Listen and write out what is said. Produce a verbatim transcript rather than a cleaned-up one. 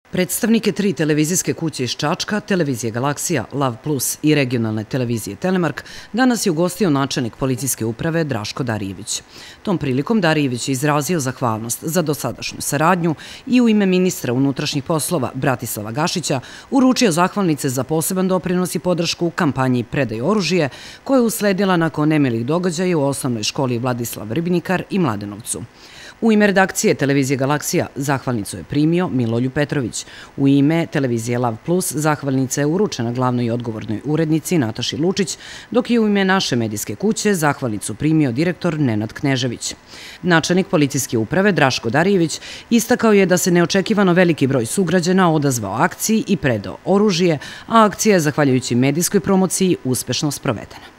Predstavnike tri televizijske kuće iz Čačka, Televizije Galaksija, Lav plus i regionalne televizije Telemark, danas je ugostio načelnik policijske uprave Draško Darijević. Tom prilikom Darijević je izrazio zahvalnost za dosadašnju saradnju i u ime ministra unutrašnjih poslova Bratislava Gašića uručio zahvalnice za poseban doprinos i podršku u kampanji Predaj oružje, koja je usledila nakon nemilih događaja u osnovnoj školi Vladislav Ribnikar i Mladenovcu. U ime redakcije Televizije Galaksija zahvalnicu je primio Miloljub Petrović. U ime Televizije Lav plus zahvalnica je uručena glavnoj i odgovornoj urednici Nataši Lučić, dok je u ime naše medijske kuće zahvalnicu primio direktor Nenad Knežević. Načelnik policijske uprave Draško Darijević istakao je da se neočekivano veliki broj sugrađana odazvao akciji i predao oružje, a akcija je, zahvaljujući medijskoj promociji, uspešno sprovedena.